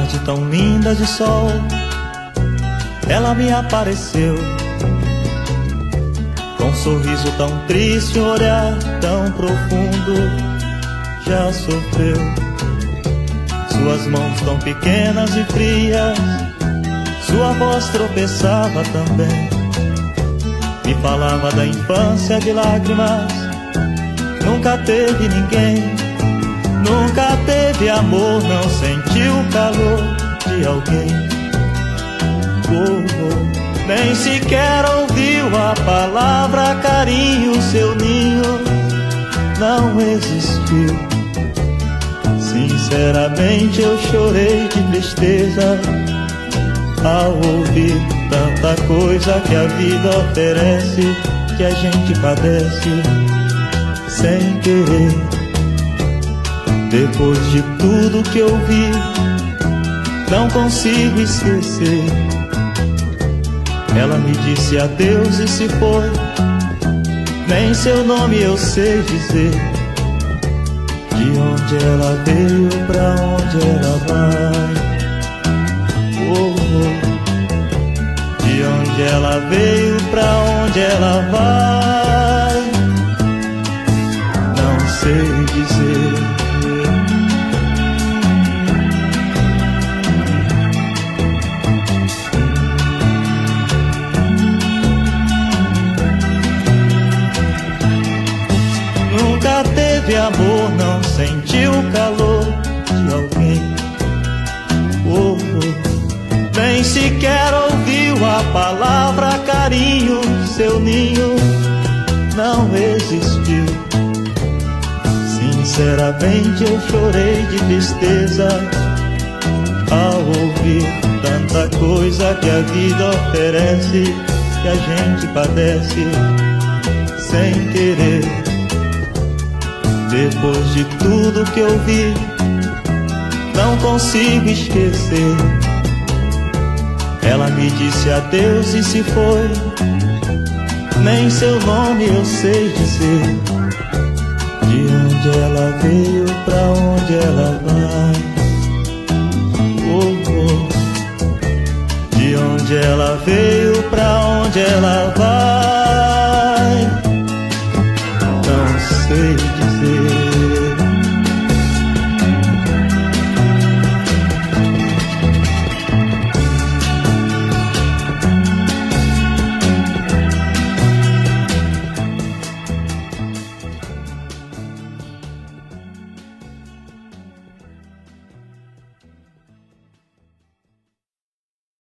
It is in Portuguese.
tarde tão linda de sol, ela me apareceu, com um sorriso tão triste, um olhar tão profundo. Já sofreu, suas mãos tão pequenas e frias, sua voz tropeçava também, me falava da infância de lágrimas. Nunca teve ninguém, nunca teve amor, não sentiu o calor de alguém. Nem sequer ouviu a palavra carinho, seu ninho não existiu. Sinceramente eu chorei de tristeza ao ouvir tanta coisa que a vida oferece, que a gente padece sem querer. Depois de tudo que eu vi, não consigo esquecer. Ela me disse adeus e se foi, nem seu nome eu sei dizer. De onde ela veio, pra onde ela vai? De onde ela veio, pra onde ela vai? Não sei dizer. Nunca teve amor, não sentiu o calor de alguém. Nem sequer ouviu a palavra carinho, seu ninho não existiu. Sinceramente eu chorei de tristeza ao ouvir tanta coisa que a vida oferece, que a gente padece sem querer. Depois de tudo que eu vi, não consigo esquecer. Ela me disse adeus e se foi, nem seu nome eu sei dizer. De onde ela veio, pra onde ela vai? De onde ela veio, pra onde ela vai?